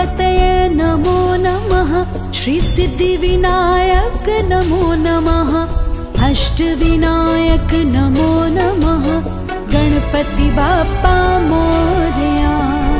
गणपतये नमो नमः। श्री सिद्धिविनायक नमो नमः। अष्टविनायक नमो नमः। गणपति बाप्पा मोरया।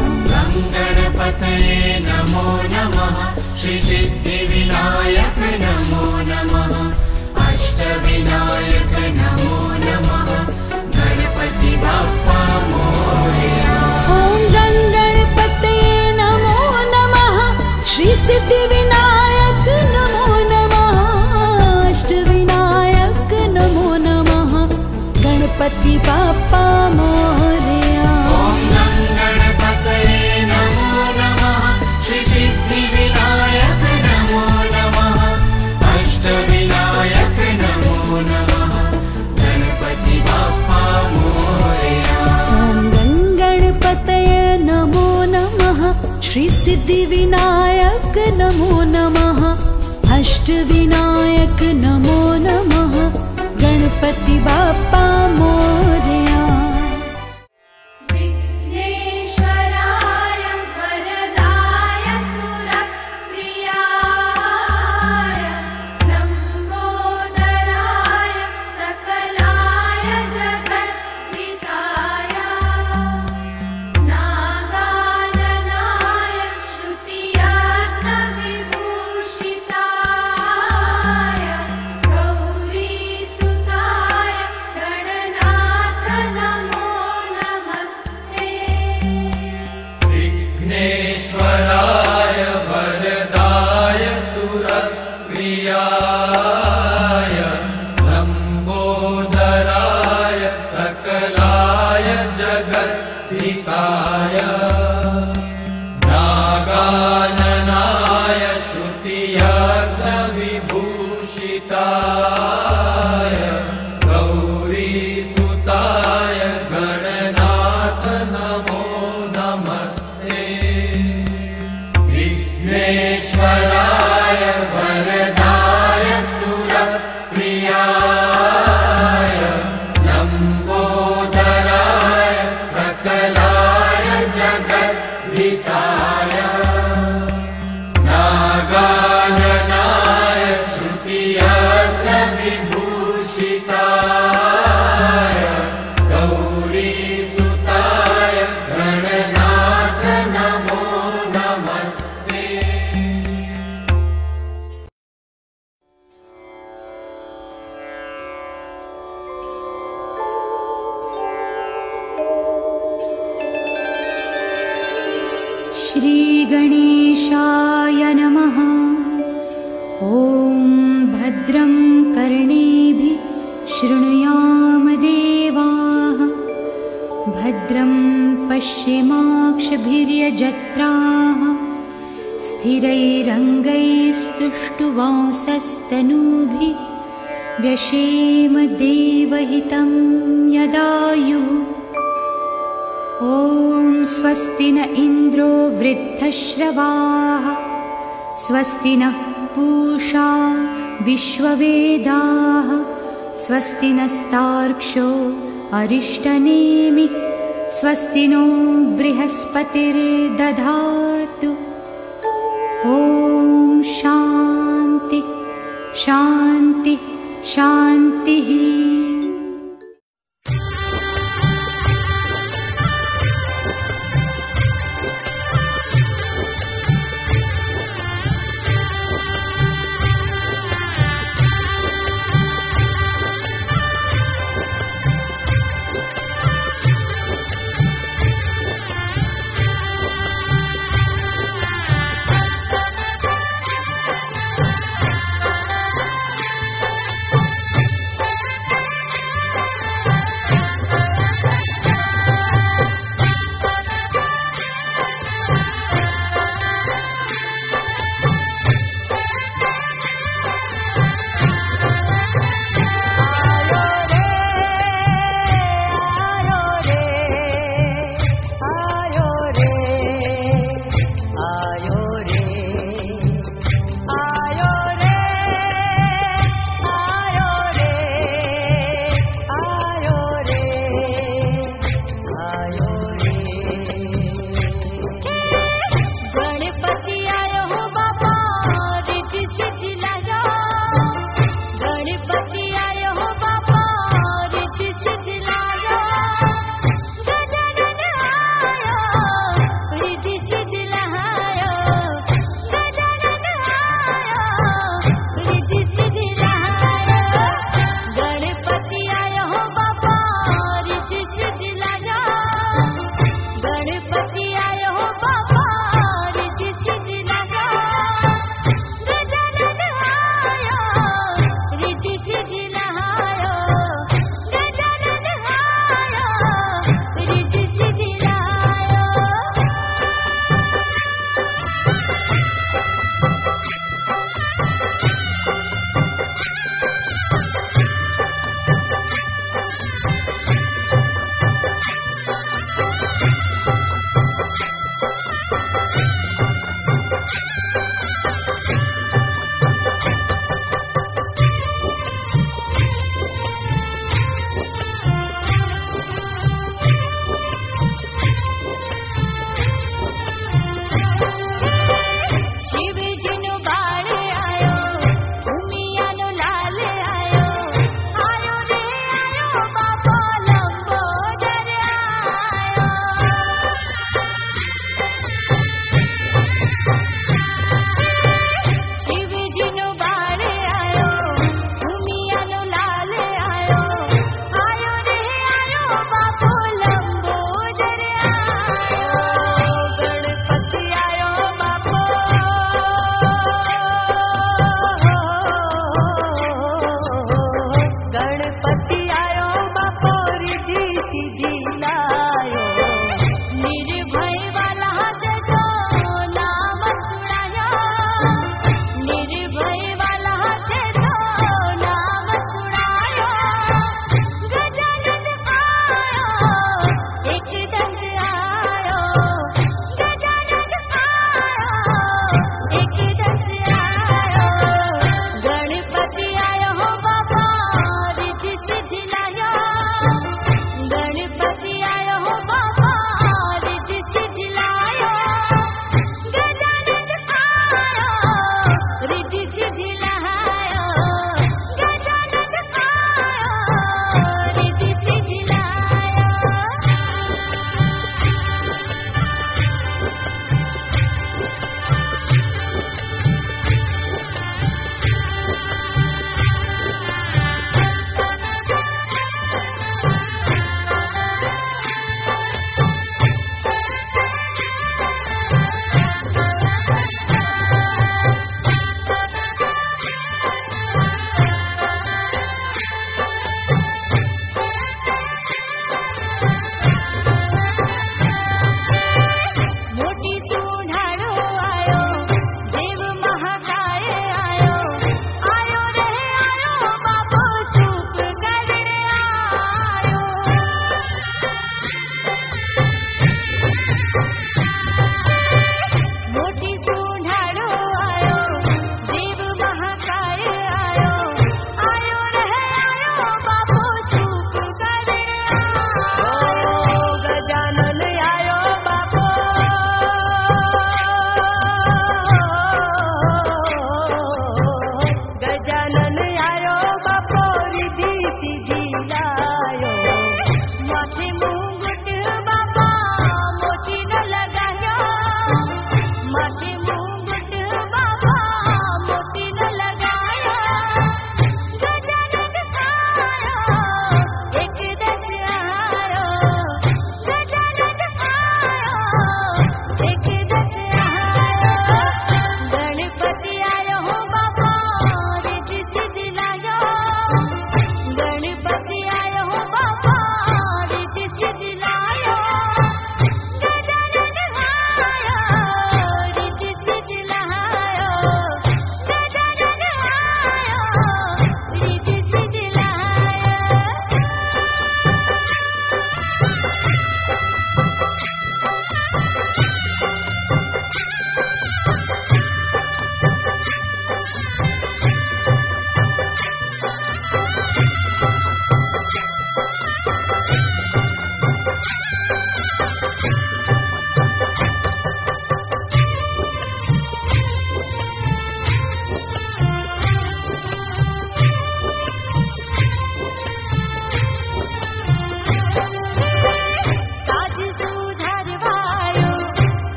गणपतये नमो नमः। श्री सिद्धिविनायक नमो नमः। अष्टविनायक नमो नमः। गणपति बाप्पा मोरया। ॐ गणपतये नमो नमः। श्री सिद्धिविनायक नमो नमः। अष्टविनायक नमो नमः। गणपति बाप्पा मोरया। ॐ गणपतये नमो नमः। श्री सिद्धिविनायक नमो नमः। अष्टविनायक नमो नमः। गणपति बाप्पा मोरया। ॐ गणपतये नमो नमः। श्री सिद्धिविनायक नमो नमः। अष्टविनायक नमो नमः। गणपति बाप्पा मोरया। विघ्नेश्वराय वरदाय सुरप्रियाय लम्बोदराय सकलाय जगद्धिताय नागाननाय श्रुतियज्ञविभूषिताय गौरीसुताय गणनाथ नमो नमस्ते। विघ्नेश्वराय वरदाय सुरप्रियाय लम्बोदराय सकलाय जगद्धिताय नागाननाय श्रुतियज्ञविभूषिताय गौरीसुताय गणनाथ नमो नमस्ते। विघ्नेश्वराय वरदाय सुरप्रियाय लम्बोदराय सकलाय जगद्धिताय नागाननाय श्रुतियज्ञविभूषिताय गौरीसुताय गणनाथ नमो नमस्ते। श्रीगणेशाय नमः। ॐ भद्रं कर्णेभिः शृणुयाम देवाः। भद्रं पश्येमाक्षभिर्यजत्राः। स्थिरैरङ्गैस्तुष्टुवांसस्तनूभिः व्यशेम देवहितं यदायुः। ॐ स्वस्ति न इन्द्रो वृद्धश्रवाः। स्वस्ति नः पूषा विश्ववेदाः। स्वस्ति नस्तार्क्ष्यो अरिष्टनेमिः। स्वस्ति नो बृहस्पतिर्दधातु। ॐ शान्ति शान्ति शान्तिः।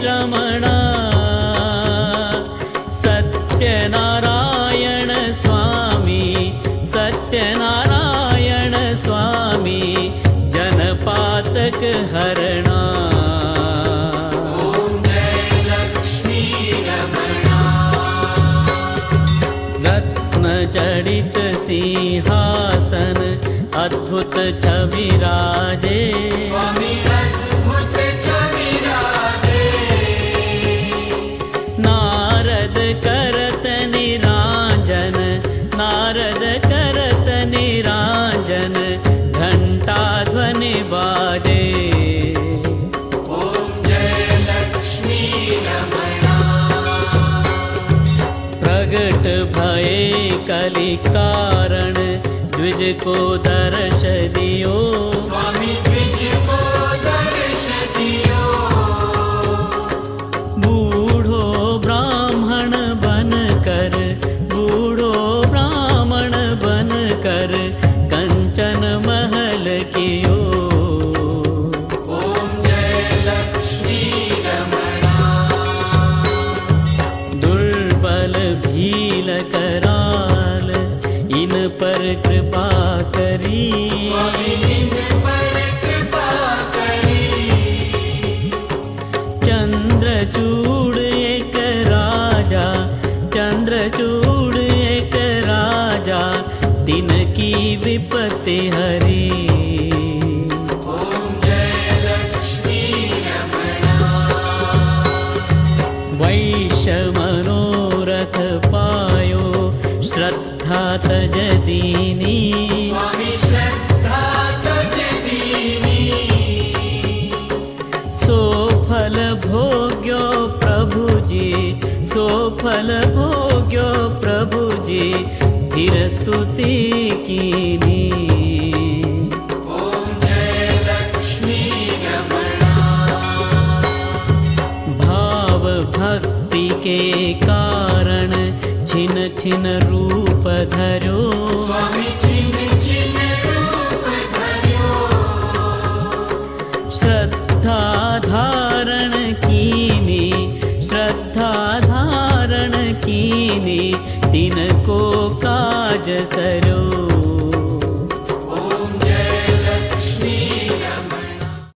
रमणा सत्यनारायण स्वामी सत्यनारायण स्वामी जनपातक हरणा ॐ जय लक्ष्मी रमणा रत्नजडित सिंहासन अद्भुत छवि राजे स्वामी अद्भुत छवि राजे नारद करत निराजन नारद करत निराजन घंटा ध्वनि बाजे ॐ जय लक्ष्मी रमणा प्रगट भये कलि कारण द्विज को दर्श दियो स्वामी द्विज को दर्श दियो बूढ़ो ब्राह्मण बन कर कंचन महल कियो ॐ जय लक्ष्मी रमणा दुर्बल भील कराल इन पर कृपा करी स्वामी इन पर कृपा करी चंद्रचूड़ एक राजा चंद्रचूड़ एक राजा तिनकी विपत्ति हरी ॐ जय लक्ष्मी रमणा वैश्य मनोरथ पायो श्रद्धा तज दीनी स्वामी श्रद्धा तज दीनी सो फल भोग्यो प्रभुजी सो फल भोग्यो प्रभुजी धीर स्तुति कीनी ॐ जय लक्ष्मी रमणा भाव भक्ति के कारण छिन छिन रूप धरो स्वामी छिन छिन रूप धर्यो श्रद्धा धारण कीनी श्रद्धा धारण कीनी तिनको काज सरो